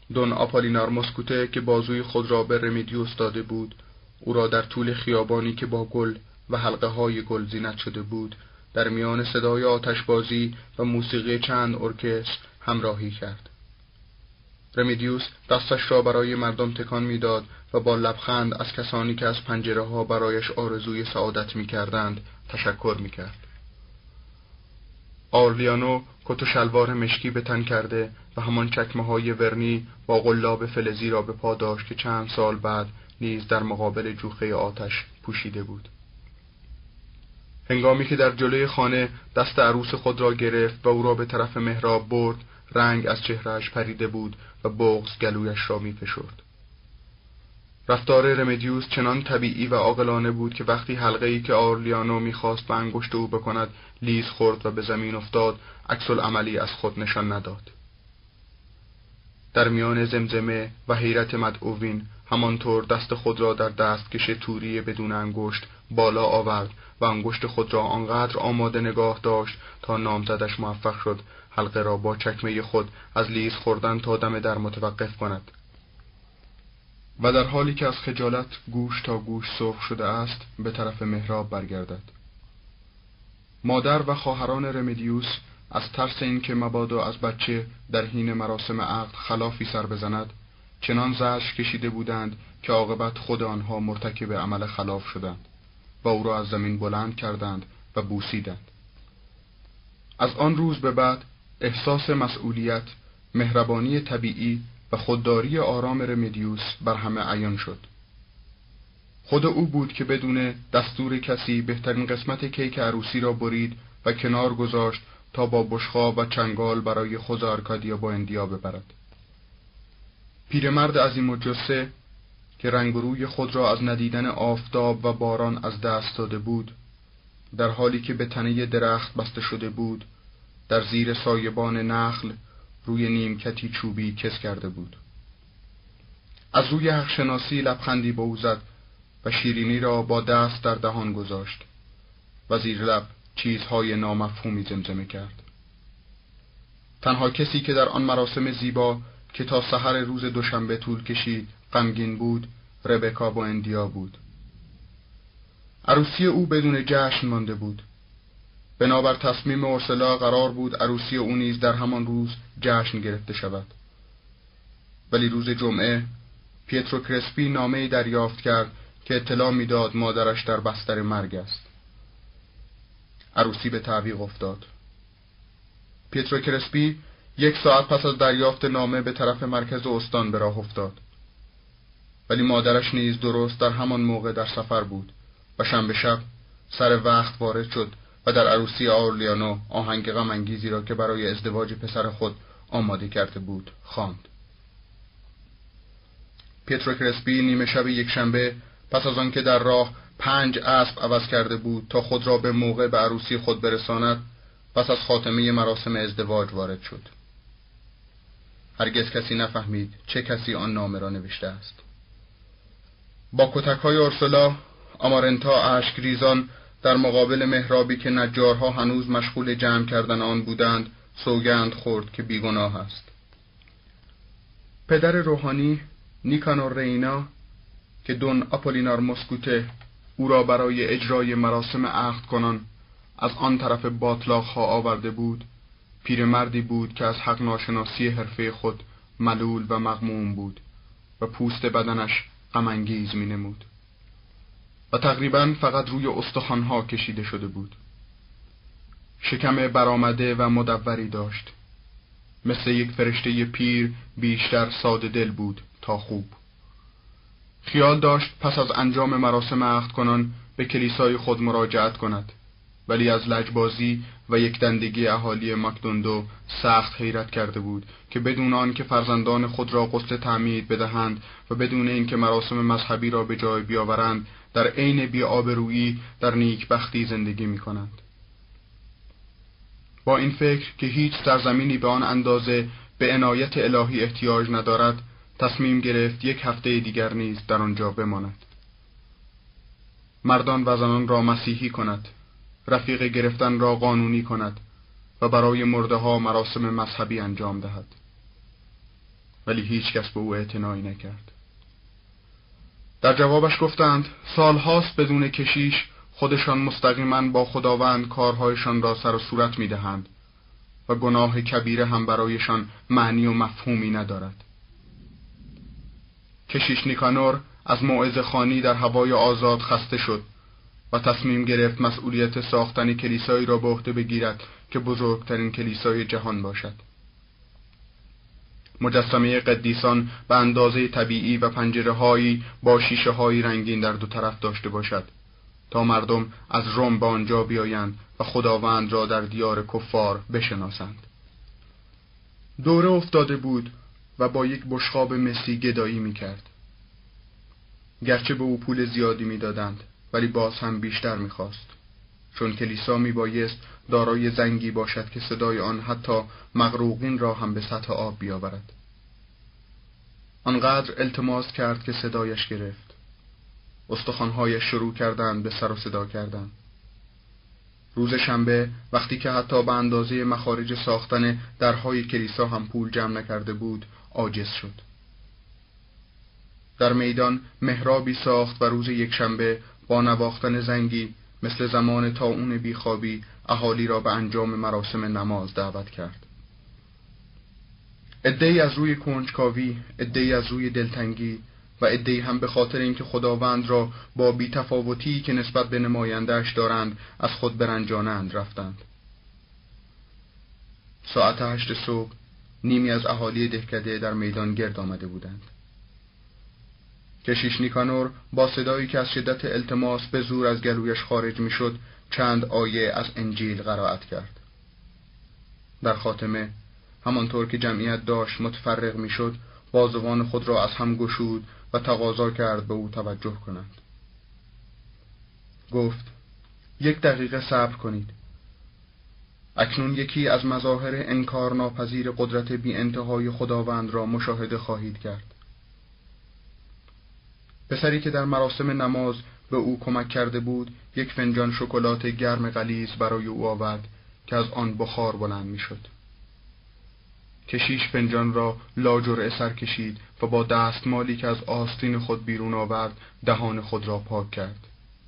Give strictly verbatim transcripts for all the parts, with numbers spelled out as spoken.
دون آپولینار مسکوته که بازوی خود را به رمدیوس داده بود، او را در طول خیابانی که با گل و حلقه های گل زینت شده بود، در میان صدای آتشبازی و موسیقی چند ارکستر همراهی کرد. رمدیوس دستش را برای مردم تکان میداد و با لبخند از کسانی که از پنجره ها برایش آرزوی سعادت می‌کردند تشکر می‌کرد. آرلیانو کت و شلوار مشکی به تن کرده و همان چکمه های ورنی با قلاب فلزی را به پا داشت که چند سال بعد نیز در مقابل جوخه آتش پوشیده بود. هنگامی که در جلوی خانه دست عروس خود را گرفت و او را به طرف محراب برد، رنگ از چهرهش پریده بود و بغض گلویش را می‌فشرد. رفتار رمدیوس چنان طبیعی و عاقلانه بود که وقتی حلقه‌ای که آرلیانو می‌خواست به انگشت او بکند لیز خورد و به زمین افتاد، عکس العملی از خود نشان نداد. در میان زمزمه و حیرت مدعوین همانطور دست خود را در دستکش توری بدون انگشت بالا آورد و انگشت خود را آنقدر آماده نگاه داشت تا نامزدش موفق شد حلقه را با چکمه خود از لیز خوردن تا دم در متوقف کند و در حالی که از خجالت گوش تا گوش سرخ شده است به طرف محراب برگردد. مادر و خواهران رمدیوس از ترس این که مبادا از بچه در حین مراسم عقد خلافی سر بزند چنان زجر کشیده بودند که عاقبت خود آنها مرتکب عمل خلاف شدند و او را از زمین بلند کردند و بوسیدند. از آن روز به بعد احساس مسئولیت، مهربانی طبیعی و خودداری آرام رمدیوس بر همه عیان شد. خود او بود که بدون دستور کسی بهترین قسمت کیک عروسی را برید و کنار گذاشت تا با بشقاب و چنگال برای خوز آرکادیا با اندیا ببرد. پیرمرد عظیم الجثه که رنگ و روی خود را از ندیدن آفتاب و باران از دست داده بود، در حالی که به تنه درخت بسته شده بود، در زیر سایبان نخل روی نیمکتی چوبی کس کرده بود. از روی حقشناسی لبخندی به او زد و شیرینی را با دست در دهان گذاشت و زیر لب چیزهای نامفهومی زمزمه کرد. تنها کسی که در آن مراسم زیبا که تا سحر روز دوشنبه طول کشید غمگین بود، ربکا با اندیا بود. عروسی او بدون جشن مانده بود. بنابر تصمیم اورسلا قرار بود عروسی او نیز در همان روز جشن گرفته شود. ولی روز جمعه پیترو کرسپی نامه‌ای دریافت کرد که اطلاع می‌داد مادرش در بستر مرگ است. عروسی به تعویق افتاد. پیترو کرسپی یک ساعت پس از دریافت نامه به طرف مرکز استان به راه افتاد. ولی مادرش نیز درست در همان موقع در سفر بود و شنبه شب سر وقت وارد شد و در عروسی آرلیانو آهنگ غم انگیزی را که برای ازدواج پسر خود آماده کرده بود خواند. پیترو کرسپی نیمه شب یک شنبه پس از آن که در راه پنج اسب عوض کرده بود تا خود را به موقع به عروسی خود برساند، پس از خاتمه مراسم ازدواج وارد شد. هرگز کسی نفهمید چه کسی آن نامه را نوشته است. با کتک‌های اورسلا، آمارنتا اشک ریزان در مقابل محرابی که نجارها هنوز مشغول جمع کردن آن بودند سوگند خورد که بیگناه است. پدر روحانی نیکانور رینا که دون آپولینار مسکوته او را برای اجرای مراسم عقد کنان از آن طرف باطلاق‌ها آورده بود، پیرمردی بود که از حق ناشناسی حرفه خود ملول و مغموم بود و پوست بدنش غم انگیز می نمود و تقریباً فقط روی استخوان‌ها کشیده شده بود. شکم برآمده و مدوری داشت. مثل یک فرشته پیر بیشتر ساده دل بود تا خوب. خیال داشت پس از انجام مراسم عقد کنان به کلیسای خود مراجعت کند، ولی از لجبازی و یک دندگی اهالی مکدوندو سخت حیرت کرده بود که بدون آن که فرزندان خود را غسل تعمید بدهند و بدون اینکه مراسم مذهبی را به جای بیاورند در عین بی‌آبرویی در نیکبختی زندگی می کنند. با این فکر که هیچ سرزمینی به آن اندازه به عنایت الهی احتیاج ندارد، تصمیم گرفت یک هفته دیگر نیز در آنجا بماند. مردان و زنان را مسیحی کند، رفیق گرفتن را قانونی کند و برای مرده ها مراسم مذهبی انجام دهد. ولی هیچ کس به او اعتنایی نکرد. در جوابش گفتند سالهاست بدون کشیش خودشان مستقیما با خداوند کارهایشان را سر و صورت می‌دهند و گناه کبیره هم برایشان معنی و مفهومی ندارد. کشیش نیکانور از موعظه خوانی در هوای آزاد خسته شد و تصمیم گرفت مسئولیت ساختن کلیسایی را به عهده بگیرد که بزرگترین کلیسای جهان باشد. مجسمه قدیسان به اندازه طبیعی و پنجره‌هایی با شیشه‌های رنگین در دو طرف داشته باشد تا مردم از روم به آنجا بیایند و خداوند را در دیار کفار بشناسند. دوره افتاده بود و با یک بشقاب مسی گدایی می‌کرد. گرچه به او پول زیادی می‌دادند ولی باز هم بیشتر می‌خواست، چون کلیسا می‌بایست دارای زنگی باشد که صدای آن حتی مغروقین را هم به سطح آب بیاورد. آنقدر التماس کرد که صدایش گرفت. استخوان‌هایش شروع کردند به سر و صدا کردن. روز شنبه وقتی که حتی به اندازه مخارج ساختن درهای کلیسا هم پول جمع نکرده بود، عاجز شد. در میدان محرابی ساخت و روز یک شنبه با نواختن زنگی مثل زمان طاعون بیخوابی اهالی را به انجام مراسم نماز دعوت کرد. عده‌ای از روی کنجکاوی، عده‌ای از روی دلتنگی و عده‌ای هم به خاطر اینکه خداوند را با بی‌تفاوتی که نسبت به نماینده‌اش دارند از خود برنجانند رفتند. ساعت هشت صبح نیمی از اهالی دهکده در میدان گرد آمده بودند. کشیش نیکانور با صدایی که از شدت التماس به زور از گلویش خارج میشد چند آیه از انجیل قرائت کرد. در خاتمه همانطور که جمعیت داشت متفرق میشد بازوان خود را از هم گشود و تقاضا کرد به او توجه کنند. گفت یک دقیقه صبر کنید. اکنون یکی از مظاهر انکار ناپذیر قدرت بی انتهای خداوند را مشاهده خواهید کرد. پسری که در مراسم نماز به او کمک کرده بود یک فنجان شکلات گرم غلیظ برای او آورد که از آن بخار بلند میشد. کشیش فنجان را لاجرعه سر کشید و با دستمالی که از آستین خود بیرون آورد دهان خود را پاک کرد.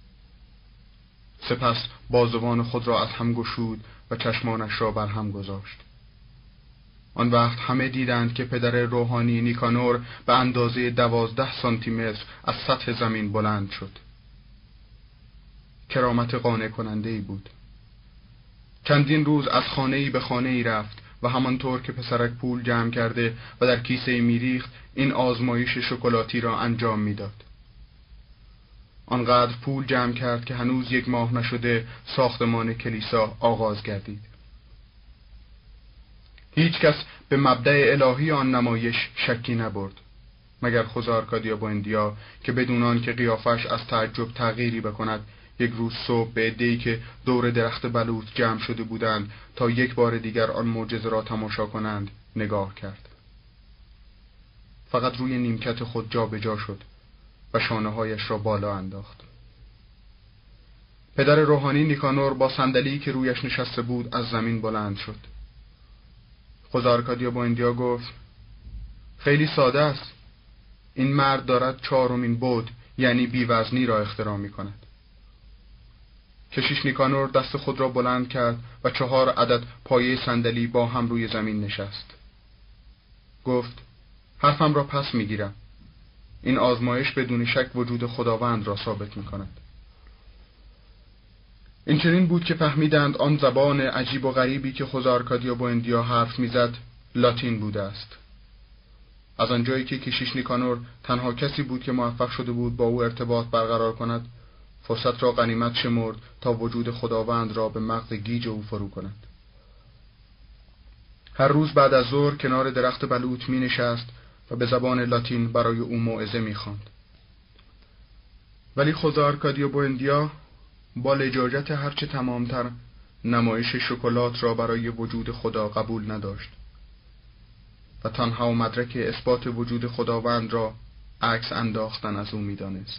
سپس بازوان خود را از هم گشود و چشمانش را بر هم گذاشت. آن وقت همه دیدند که پدر روحانی نیکانور به اندازه دوازده سانتی متر از سطح زمین بلند شد. کرامت قانع کننده‌ای بود. چندین روز از خانه‌ای به خانه‌ای رفت و همانطور که پسرک پول جمع کرده و در کیسه‌ای میریخت این آزمایش شکلاتی را انجام میداد. آنقدر پول جمع کرد که هنوز یک ماه نشده ساختمان کلیسا آغاز گردید. هیچ کس به مبدأ الهی آن نمایش شکی نبرد مگر خوزه آرکادیا بوئندیا که بدون آن که قیافش از تعجب تغییری بکند یک روز صبح به عده‌ای که دور درخت بلوط جمع شده بودند تا یک بار دیگر آن معجزه را تماشا کنند نگاه کرد. فقط روی نیمکت خود جا به جا شد و شانه‌هایش را بالا انداخت. پدر روحانی نیکانور با صندلی که رویش نشسته بود از زمین بلند شد. خوزه آرکادیا بوئندیا گفت خیلی ساده است. این مرد دارد چهارمین بود یعنی بیوزنی را اختراع می کند. کشیش نیکانور دست خود را بلند کرد و چهار عدد پایه صندلی با هم روی زمین نشست. گفت حرفم را پس می گیرم. این آزمایش بدون شک وجود خداوند را ثابت می کند. این چنین بود که فهمیدند آن زبان عجیب و غریبی که خوزه آرکادیا بوئندیا حرف میزد لاتین بوده است. از آنجایی که کشیش نیکانور تنها کسی بود که موفق شده بود با او ارتباط برقرار کند، فرصت را غنیمت شمرد تا وجود خداوند را به مغز گیج او فرو کند. هر روز بعد از ظهر کنار درخت بلوط می نشست و به زبان لاتین برای او موعظه می خواند. ولی خوزه آرکادیا بوئندیا با لجاجت هرچه تمامتر نمایش شکلات را برای وجود خدا قبول نداشت و تنها و مدرک اثبات وجود خداوند را عکس انداختن از او می‌دانست.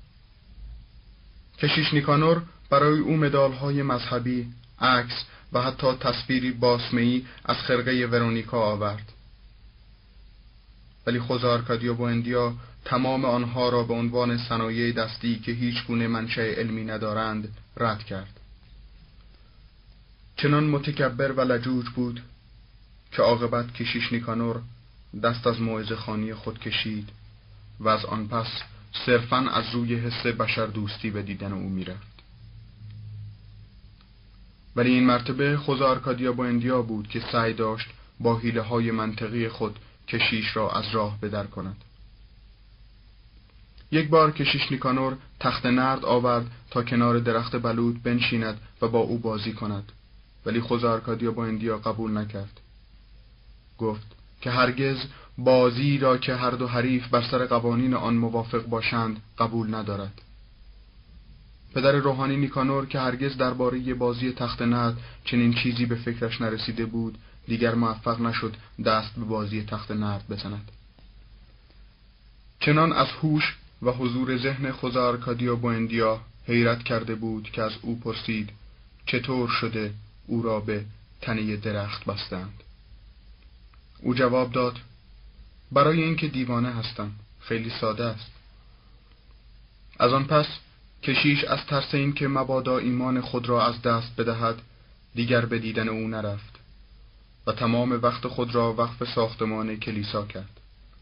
کشیش نیکانور برای او مدال‌های مذهبی، عکس و حتی تصویری باسمه‌ای از خرقه ورونیکا آورد. ولی خوزه آرکادیا بوئندیا تمام آنها را به عنوان صنایع دستی که هیچ گونه منشأ علمی ندارند رد کرد. چنان متکبر و لجوج بود که عاقبت کشیش نیکانور دست از موعظه خوانی خود کشید و از آن پس صرفاً از روی حس بشر دوستی به دیدن او میرفت. ولی این مرتبه خوزه آرکادیا بوئندیا بود که سعی داشت با حیله های منطقی خود کشیش را از راه بدر کند. یک بار کشیش نیکانور تخت نرد آورد تا کنار درخت بلوط بنشیند و با او بازی کند، ولی خوزه آرکادیا بوئندیا قبول نکرد. گفت که هرگز بازی را که هر دو حریف بر سر قوانین آن موافق باشند قبول ندارد. پدر روحانی نیکانور که هرگز درباره بازی تخت نرد چنین چیزی به فکرش نرسیده بود، دیگر موفق نشد دست به بازی تخت نرد بزند. چنان از هوش و حضور ذهن خوزه آرکادیا بوئندیا حیرت کرده بود که از او پرسید چطور شده او را به تنه درخت بستند. او جواب داد برای اینکه دیوانه هستم، خیلی ساده است. از آن پس کشیش از ترس اینکه مبادا ایمان خود را از دست بدهد دیگر به دیدن او نرفت و تمام وقت خود را وقف ساختمان کلیسا کرد.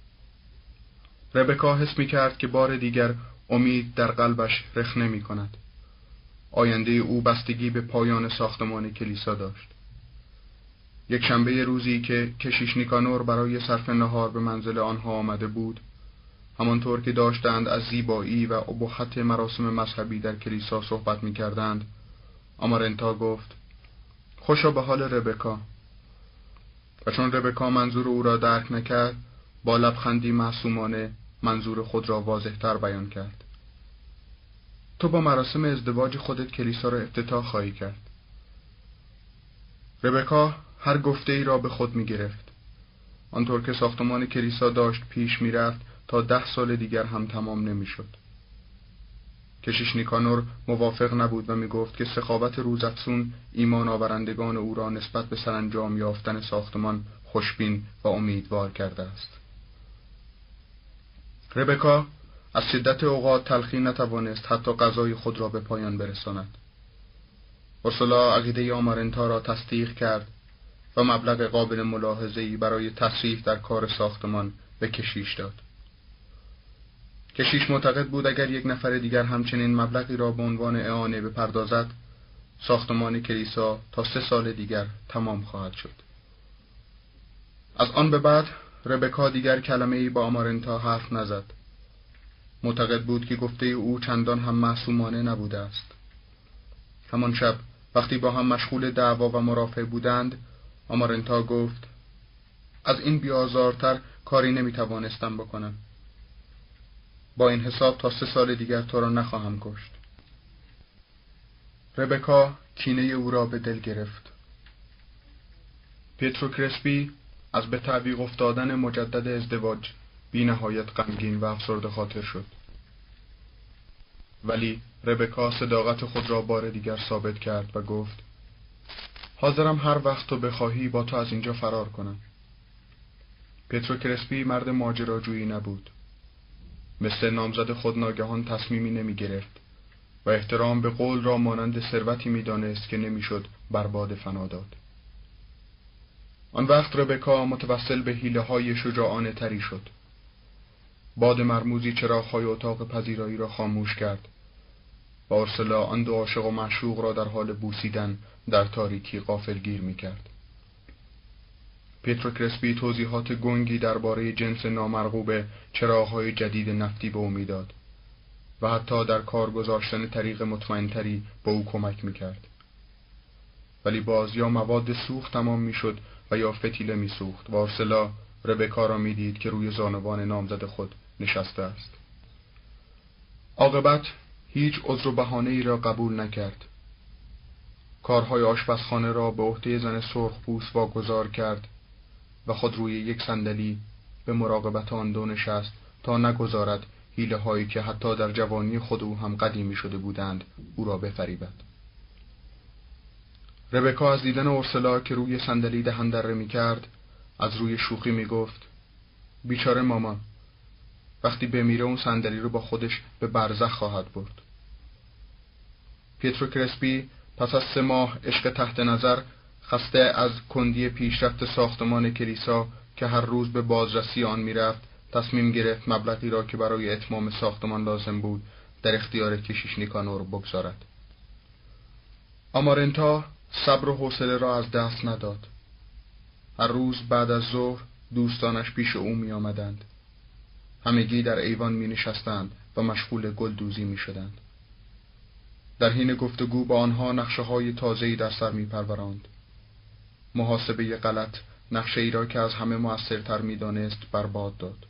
ربکا حس می کرد که بار دیگر امید در قلبش رخ نمی کند. آینده او بستگی به پایان ساختمان کلیسا داشت. یک شنبه روزی که کشیش نیکانور برای صرف نهار به منزل آنها آمده بود، همانطور که داشتند از زیبایی و ابهت مراسم مذهبی در کلیسا صحبت می کردند، آمارنتا گفت خوشا به حال ربکا. و چون ربکا منظور او را درک نکرد، با لبخندی معصومانه منظور خود را واضح‌تر بیان کرد. تو با مراسم ازدواج خودت کلیسا را افتتاح خواهی کرد. ربکا هر گفته ای را به خود می گرفت. آنطور که ساختمان کلیسا داشت پیش می رفت تا ده سال دیگر هم تمام نمی شد. کشیش نیکانور موافق نبود و می گفت که سخاوت روزافزون ایمان آورندگان او را نسبت به سرانجام یافتن ساختمان خوشبین و امیدوار کرده است. ربکا از شدت اوقات تلخی نتوانست حتی غذای خود را به پایان برساند. اورسولا عقیده آمارنتا را تصدیق کرد و مبلغ قابل ملاحظه‌ای برای تصریح در کار ساختمان به کشیش داد. کشیش معتقد بود اگر یک نفر دیگر همچنین مبلغی را به عنوان اعانه بپردازد، ساختمان کلیسا تا سه سال دیگر تمام خواهد شد. از آن به بعد ربکا دیگر کلمه‌ای با آمارنتا حرف نزد. معتقد بود که گفته او چندان هم معصومانه نبوده است. همان شب وقتی با هم مشغول دعوا و مرافعه بودند، آمارنتا گفت از این بی‌آزارتر کاری نمیتوانستم بکنم. با این حساب تا سه سال دیگر تو را نخواهم کشت. ربکا کینه او را به دل گرفت. پیترو کرسپی از به تعویق افتادن مجدد ازدواج بی نهایت غمگین و افسرده خاطر شد. ولی ربکا صداقت خود را بار دیگر ثابت کرد و گفت حاضرم هر وقت تو بخواهی با تو از اینجا فرار کنم. پیترو کرسپی مرد ماجراجویی نبود. مثل نامزد خود ناگهان تصمیمی نمی گرفت و احترام به قول را مانند ثروتی می دانست که نمی شد برباد فنا داد. آن وقت ربکا متوسل به حیله های شجاعانه تری شد. باد مرموزی چراغ‌های اتاق پذیرایی را خاموش کرد و اورسولا آن دو عاشق و معشوق را در حال بوسیدن در تاریکی غافلگیر می کرد. پیترو کرسپی توضیحات گنگی درباره جنس نامرغوب چراغ‌های جدید نفتی به او می‌داد و حتی در کار گذاشتن طریق مطمئن‌تری به او کمک می‌کرد. ولی باز یا مواد سوخت تمام می‌شد و یا فتیله می‌سوخت و اورسولا ربکا را می‌دید که روی زانوان نامزد خود نشسته است. عاقبت هیچ عذر و بهانه‌ای را قبول نکرد. کارهای آشپزخانه را به عهده زن سرخپوست واگذار کرد و خود روی یک صندلی به مراقبت آن دو نشست تا نگذارد حیله هایی که حتی در جوانی خود او هم قدیمی شده بودند او را بفریبد. ربکا از دیدن اورسولا که روی صندلی دهن دره می کرد از روی شوخی می گفت بیچاره مامان، وقتی بمیره اون صندلی رو با خودش به برزخ خواهد برد. پیترو کرسپی پس از سه ماه عشق تحت نظر، خسته از کندی پیشرفت ساختمان کلیسا که هر روز به بازرسی آن میرفت، تصمیم گرفت مبلغی را که برای اتمام ساختمان لازم بود در اختیار کشیش نیکانور بگذارد. آمارنتا صبر و حوصله را از دست نداد. هر روز بعد از ظهر دوستانش پیش او می آمدند. همگی در ایوان می نشستند و مشغول گلدوزی می شدند. در حین گفتگو با آنها نقشه های تازه‌ای در سر می پروراند. محاسبه غلط نقشه ای را که از همه مؤثرتر می دانست برباد داد.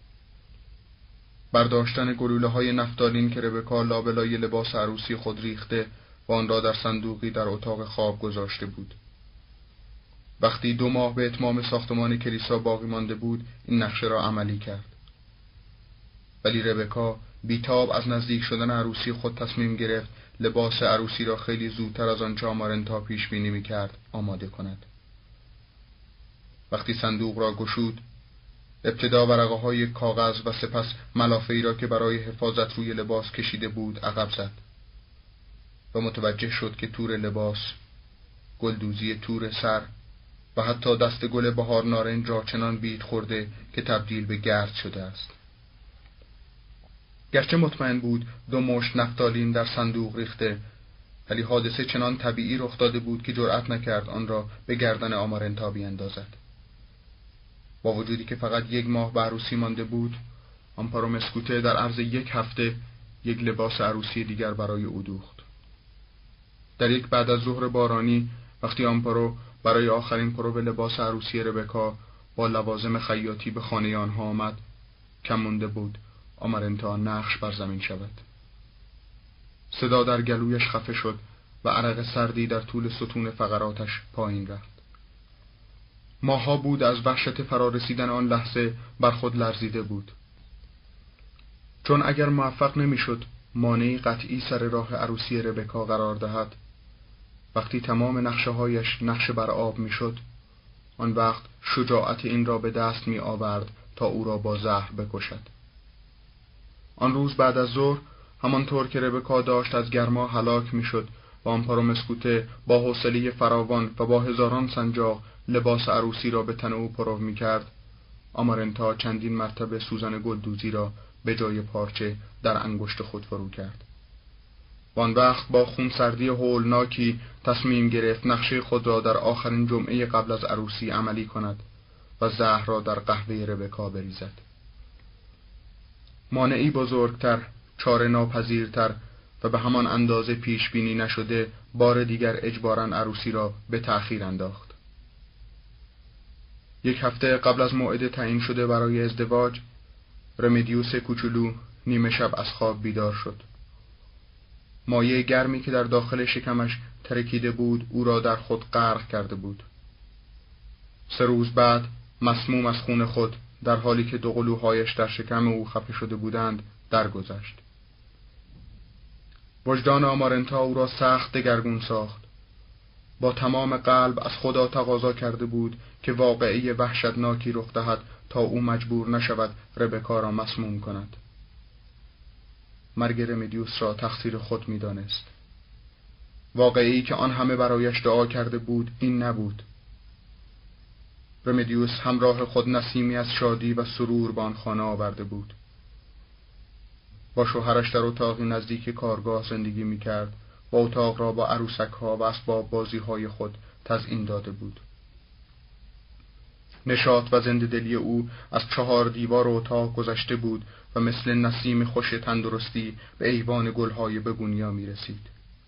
برداشتن گلوله های نفتالین که ربکا لابلای لباس عروسی خود ریخته و آن را در صندوقی در اتاق خواب گذاشته بود. وقتی دو ماه به اتمام ساختمان کلیسا باقی مانده بود، این نقشه را عملی کرد. ولی ربکا بیتاب از نزدیک شدن عروسی خود تصمیم گرفت لباس عروسی را خیلی زودتر از آنچه آمارنتا پیش بینی می‌کرد آماده کند. وقتی صندوق را گشود، ابتدا ورقه های کاغذ و سپس ملافه‌ای را که برای حفاظت روی لباس کشیده بود عقب زد و متوجه شد که تور لباس، گلدوزی تور سر و حتی دست گل بهار نارنج را چنان بید خورده که تبدیل به گرد شده است. گرچه مطمئن بود دو مشت نفتالین در صندوق ریخته، ولی حادثه چنان طبیعی رخ داده بود که جرأت نکرد آن را به گردن آمارنتا بیاندازد. با وجودی که فقط یک ماه به عروسی مانده بود، آمپارو مسکوته در عرض یک هفته یک لباس عروسی دیگر برای او دوخت. در یک بعد از ظهر بارانی، وقتی آمپارو برای آخرین پرو لباس عروسی ربکا با لوازم خیاطی به خانه آنها آمد، کم مونده بود آمارنتا نقش بر زمین شود. صدا در گلویش خفه شد و عرق سردی در طول ستون فقراتش پایین رفت. ماها بود از وحشت فرارسیدن آن لحظه بر خود لرزیده بود. چون اگر موفق نمیشد مانعی قطعی سر راه عروسی ربکا قرار دهد، وقتی تمام نقشه هایش نقشه بر آب میشد، آن وقت شجاعت این را به دست می آورد تا او را با زهر بکشد. آن روز بعد از ظهر، همانطور که ربکا داشت از گرما هلاک میشد و آمپارو مسکوته با حوصله فراوان و با هزاران سنجاق لباس عروسی را به تن او پرو می کرد، آمارنتا چندین مرتبه سوزن گلدوزی را به جای پارچه در انگشت خود فرو کرد. وان وقت با خونسردی هولناکی تصمیم گرفت نقشه خود را در آخرین جمعه قبل از عروسی عملی کند و زهر را در قهوه ربکا بریزد. مانعی بزرگتر، چاره ناپذیرتر و به همان اندازه پیش بینی نشده بار دیگر اجباراً عروسی را به تأخیر انداخت. یک هفته قبل از موعد تعیین شده برای ازدواج، رمدیوس کوچولو نیمه شب از خواب بیدار شد. مایه گرمی که در داخل شکمش ترکیده بود او را در خود غرق کرده بود. سه روز بعد مسموم از خون خود، در حالی که دو قلوهایش در شکم او خفه شده بودند، درگذشت. وجدان آمارنتا او را سخت دگرگون ساخت. با تمام قلب از خدا تقاضا کرده بود که واقعه وحشتناکی رخ دهد تا او مجبور نشود ربکا را مسموم کند. مرگ رمدیوس را تقصیر خود می دانست. واقعی که آن همه برایش دعا کرده بود این نبود. رمدیوس همراه خود نسیمی از شادی و سرور به آن خانه آورده بود. با شوهرش در اتاقی نزدیک کارگاه زندگی می کرد و اتاق را با عروسک ها و اسباب بازی های خود تزیین داده بود. نشاط و زنده‌دلی او از چهار دیوار اتاق گذشته بود و مثل نسیم خوش تندرستی به ایوان گلهای بگونیا می رسید.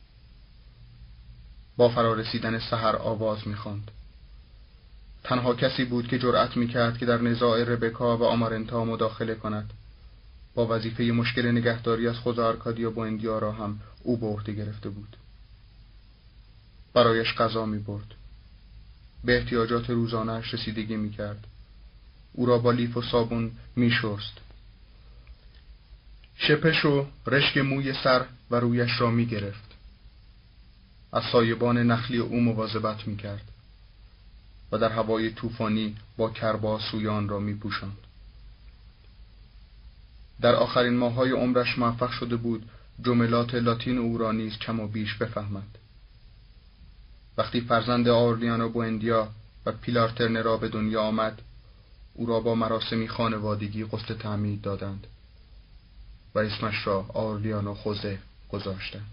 با فرارسیدن سحر آواز می خواند. تنها کسی بود که جرأت می کرد که در نزاع ربکا و آمارنتا مداخله کند. با وظیفه مشکل نگهداری از خوزه آرکادیا بوئندیا را هم او به عهده گرفته بود. برایش غذا می برد. به احتیاجات روزانه‌اش رسیدگی می کرد. او را با لیف و صابون می شست. شپش و رشک موی سر و رویش را می گرفت. از سایبان نخلی او مواظبت می کرد و در هوای طوفانی با کرباس سویان را می پوشاند. در آخرین ماه‌های عمرش موفق شده بود جملات لاتین او را نیز کم و بیش بفهمد. وقتی فرزند آرلیانو بوئندیا و پیلار ترنرا به دنیا آمد، او را با مراسمی خانوادگی غسل تعمید دادند و اسمش را آرلیانو خوزه گذاشتند.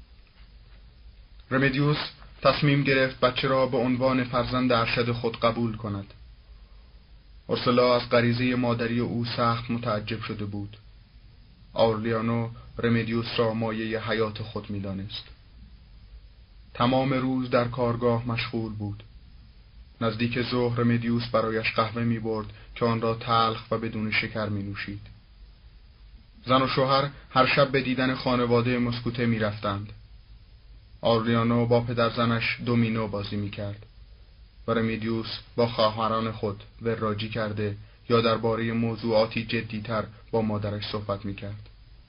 رمدیوس تصمیم گرفت بچه را به عنوان فرزند ارشد خود قبول کند. اورسولا از غریزه مادری او سخت متعجب شده بود. آرلیانو رمدیوس را مایه حیات خود می‌دانست. تمام روز در کارگاه مشغول بود. نزدیک ظهر رمدیوس برایش قهوه می‌برد که آن را تلخ و بدون شکر می‌نوشید. زن و شوهر هر شب به دیدن خانواده مسکوته می‌رفتند. آرلیانو با پدر زنش دومینو بازی می‌کرد و رمدیوس با خواهران خود وراجی کرده یا درباره موضوعاتی جدی‌تر با مادرش صحبت می‌کرد.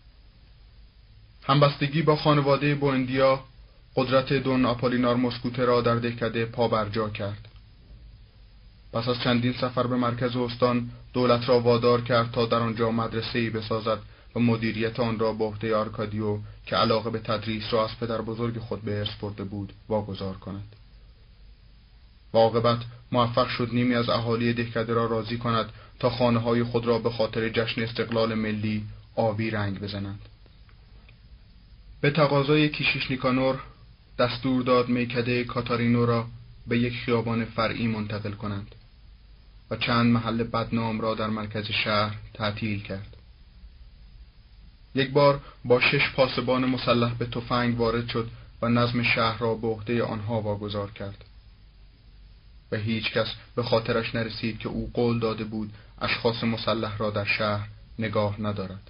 همبستگی با خانواده بوئندیا قدرت دون آپولینار مسکوته را در دهکده پا برجا کرد. پس از چندین سفر به مرکز استان دولت را وادار کرد تا در آنجا مدرسه‌ای بسازد و مدیریت آن را به عهده آرکادیو که علاقه به تدریس را از پدر بزرگ خود به ارث برده بود واگذار کند. و عاقبت موفق شد نیمی از اهالی دهکده را راضی کند تا خانه‌های خود را به خاطر جشن استقلال ملی آبی رنگ بزنند. به تقاضای کیشیش نیکانور دستور داد میکده کاتارینو را به یک خیابان فرعی منتقل کنند و چند محل بدنام را در مرکز شهر تعطیل کرد. یک بار با شش پاسبان مسلح به تفنگ وارد شد و نظم شهر را به عهده آنها واگذار کرد و هیچ کس به خاطرش نرسید که او قول داده بود اشخاص مسلح را در شهر نگاه ندارد.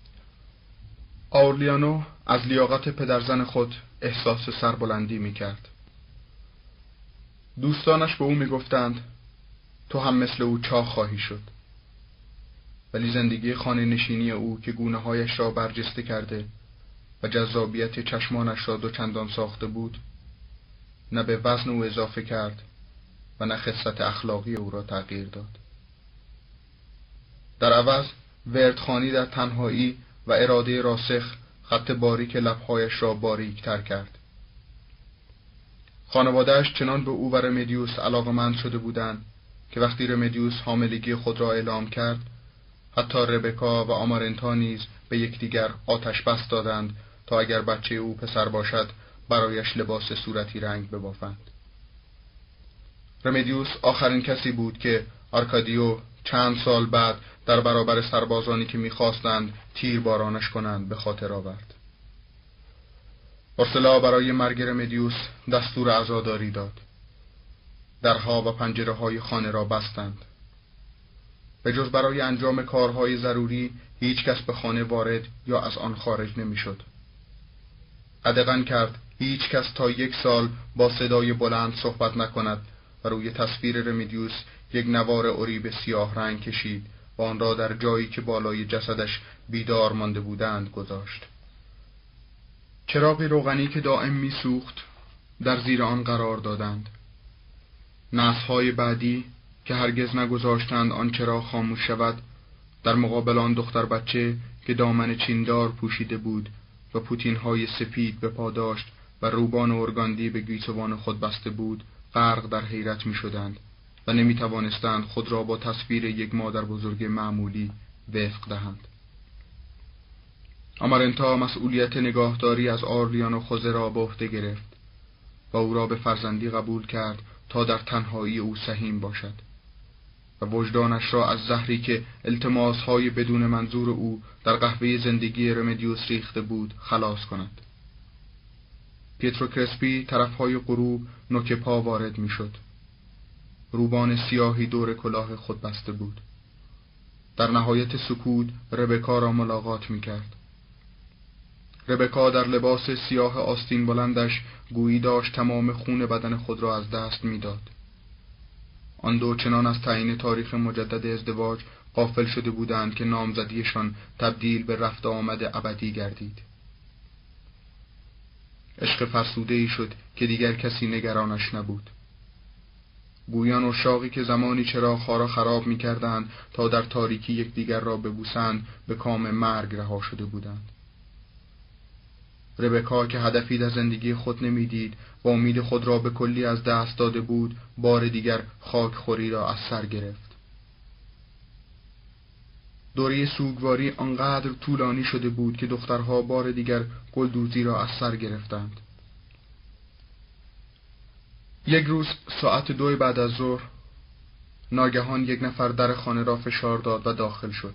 آرلیانو از لیاقت پدرزن خود احساس سربلندی می کرد. دوستانش به او می گفتند تو هم مثل او چاق خواهی شد. ولی زندگی خانه نشینی او که گونه هایش را برجسته کرده و جذابیت چشمانش را دوچندان ساخته بود، نه به وزن او اضافه کرد و نه خصلت اخلاقی او را تغییر داد. در عوض وردخوانی در تنهایی و اراده راسخ خط باریک لبهایش را باریک تر کرد. خانواده‌اش چنان به او و رمدیوس علاقمند شده بودند که وقتی رمدیوس حاملگی خود را اعلام کرد، حتی ربکا و آمارنتا نیز به یکدیگر آتش بس دادند تا اگر بچه او پسر باشد برایش لباس صورتی رنگ ببافند. رمدیوس آخرین کسی بود که آرکادیو چند سال بعد در برابر سربازانی که می‌خواستند تیر بارانش کنند به خاطر آورد. اورسولا برای مرگ رمدیوس دستور عزاداری داد. درها و پنجره‌های خانه را بستند. به جز برای انجام کارهای ضروری هیچ کس به خانه وارد یا از آن خارج نمی‌شد. قدغن کرد هیچ کس تا یک سال با صدای بلند صحبت نکند و روی تصویر رمدیوس یک نوار اریب سیاه رنگ کشید و آن را در جایی که بالای جسدش بیدار مانده بودند گذاشت. چراغی روغنی که دائم می‌سوخت در زیر آن قرار دادند. نسل‌های بعدی که هرگز نگذاشتند آن چراغ خاموش شود، در مقابل آن دختر بچه که دامن چیندار پوشیده بود و پوتین‌های سپید به پا داشت و روبان ارگاندی به گیسوان خود بسته بود، غرق در حیرت می‌شدند و نمی‌توانستند خود را با تصویر یک مادر بزرگ معمولی وفق دهند. آمارنتا مسئولیت نگاهداری از آرلیانو خوزه را به عهده گرفت و او را به فرزندی قبول کرد تا در تنهایی او سهیم باشد و وجدانش را از زهری که التماس‌های بدون منظور او در قهوه زندگی رمدیوس ریخته بود خلاص کند. پیترو کرسپی طرفهای غروب نوک پا وارد می‌شد. روبان سیاهی دور کلاه خود بسته بود. در نهایت سکوت ربکا را ملاقات می‌کرد. ربکا در لباس سیاه آستین بلندش گویی داشت تمام خون بدن خود را از دست می‌داد. آن دو چنان از تعیین تاریخ مجدد ازدواج غافل شده بودند که نامزدیشان تبدیل به رفت آمد ابدی گردید. عشق فرسوده‌ای شد که دیگر کسی نگرانش نبود. گویان اشاقی که زمانی چراغ‌ها را خراب می‌کردند تا در تاریکی یکدیگر را ببوسند، به کام مرگ رها شده بودند. ربکا که هدفی در زندگی خود نمی‌دید و امید خود را به کلی از دست داده بود، بار دیگر خاکخوری را از سر گرفت. دوره سوگواری آنقدر طولانی شده بود که دخترها بار دیگر گلدوزی را از سر گرفتند. یک روز ساعت دو بعد از ظهر ناگهان یک نفر در خانه را فشار داد و داخل شد.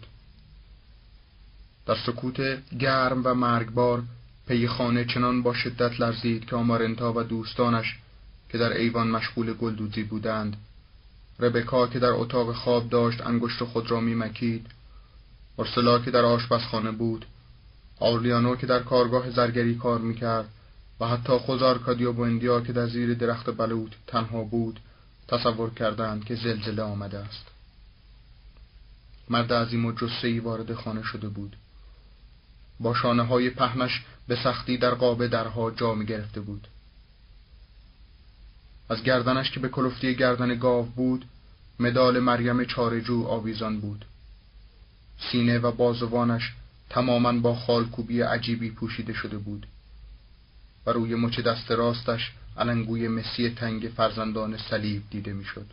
در سکوت گرم و مرگبار پی خانه چنان با شدت لرزید که آمارنتا و دوستانش که در ایوان مشغول گلدوزی بودند، ربکا که در اتاق خواب داشت انگشت خود را می‌مکید، اورسولا که در آشپزخانه بود، آورلیانو که در کارگاه زرگری کار می‌کرد و حتی خود آرکادیو بوئندیا که در زیر درخت بلوط تنها بود، تصور کردند که زلزله آمده است. مرد عظیم و جثه‌ای وارد خانه شده بود. با شانه‌های پهنش به سختی در قاب درها جا می گرفته بود. از گردنش که به کلفتی گردن گاو بود، مدال مریم چاره‌جو آویزان بود. سینه و بازوانش تماماً با خالکوبی عجیبی پوشیده شده بود و روی مچ دست راستش علنگوی مسی تنگ فرزندان صلیب دیده میشد.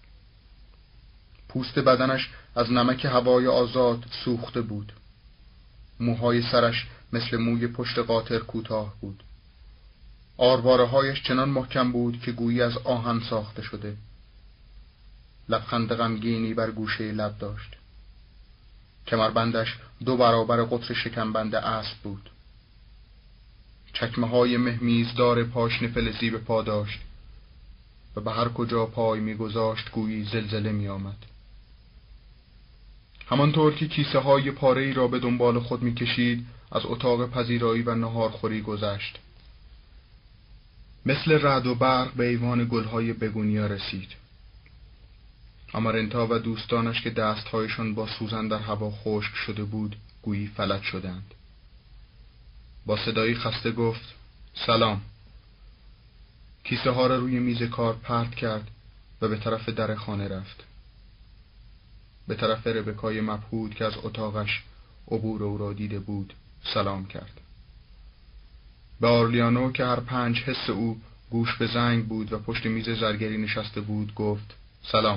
پوست بدنش از نمک هوای آزاد سوخته بود. موهای سرش مثل موی پشت قاطر کوتاه بود. آرواره هایش چنان محکم بود که گویی از آهن ساخته شده. لبخند غمگینی بر گوشه لب داشت. کمربندش دو برابر قطر شکمبند اسب بود. چکمه های مهمیزدار پاشنه فلزی به پا داشت و به هر کجا پای می‌گذاشت گویی زلزله می‌آمد. همانطور که کیسه های پاره‌ای را به دنبال خود می‌کشید، از اتاق پذیرایی و نهارخوری گذشت. مثل رعد و برق به ایوان گل‌های بگونیا رسید. آمارنتا و دوستانش که دست‌هایشان با سوزن در هوا خشک شده بود، گویی فلج شدند. با صدایی خسته گفت: سلام. کیسه ها را روی میز کار پرت کرد و به طرف در خانه رفت. به طرف ربکای مبهوت که از اتاقش عبور او را دیده بود سلام کرد. به آرلیانو که هر پنج حس او گوش به زنگ بود و پشت میز زرگری نشسته بود گفت: سلام.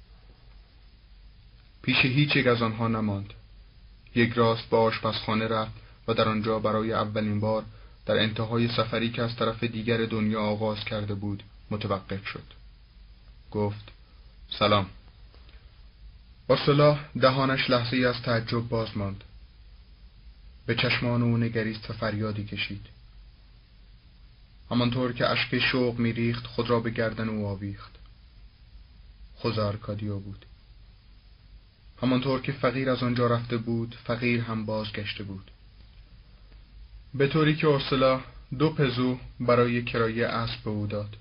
پیش هیچ یک از آنها نماند. یک راست به آشپزخانه رفت و در آنجا برای اولین بار در انتهای سفری که از طرف دیگر دنیا آغاز کرده بود متوقف شد. گفت: سلام. اورسولا دهانش لحظه از تعجب باز ماند. به چشمان او نگریست و فریادی کشید. همانطور که اشک شوق می‌ریخت خود را به گردن او آویخت. خود آرکادیو بود. همانطور که فقیر از آنجا رفته بود، فقیر هم بازگشته بود. به طوری که اورسولا دو پزو برای کرایه اسب به او داد.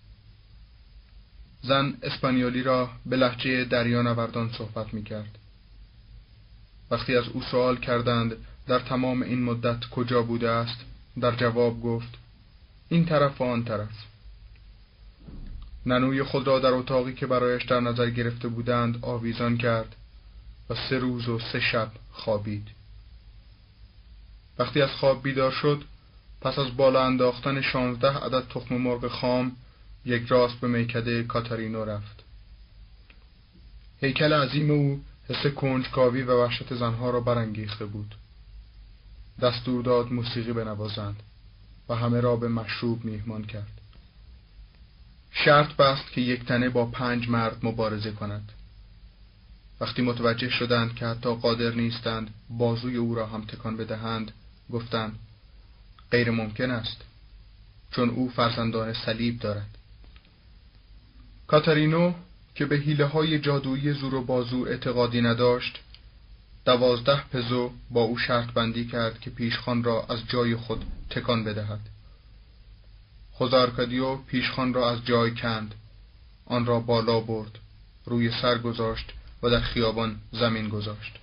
زن اسپانیولی را به لهجه دریانوردان صحبت می‌کرد. وقتی از او سوال کردند در تمام این مدت کجا بوده است، در جواب گفت: این طرف و آن طرف. ننوی خود را در اتاقی که برایش در نظر گرفته بودند آویزان کرد و سه روز و سه شب خوابید. وقتی از خواب بیدار شد، پس از بالا انداختن شانزده عدد تخم مرغ خام، یک راست به میکده کاتارینو رفت. هیکل عظیم او حس کنجکاوی و وحشت زنها را برانگیخته بود. دستور داد موسیقی بنوازند و همه را به مشروب میهمان کرد. شرط بست که یک تنه با پنج مرد مبارزه کند. وقتی متوجه شدند که حتی قادر نیستند بازوی او را هم تکان بدهند، گفتند: غیر ممکن است، چون او فرزندان صلیب دارد. کاتارینو که به حیله های جادویی زور و بازو اعتقادی نداشت، دوازده پزو با او شرط بندی کرد که پیشخوان را از جای خود تکان بدهد. خود آرکادیو پیشخوان را از جای کند، آن را بالا برد، روی سر گذاشت و در خیابان زمین گذاشت.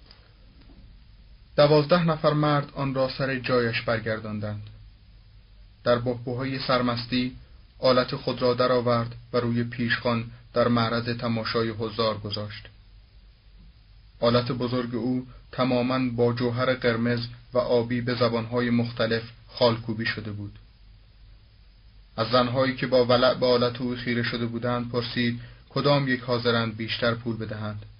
دوازده نفر مرد آن را سر جایش برگرداندند. در بحبوحه سرمستی آلت خود را درآورد و روی پیشخوان در معرض تماشای حضار گذاشت. آلت بزرگ او تماماً با جوهر قرمز و آبی به زبانهای مختلف خالکوبی شده بود. از زنهایی که با ولع به آلت او خیره شده بودند پرسید کدام یک حاضرند بیشتر پول بدهند.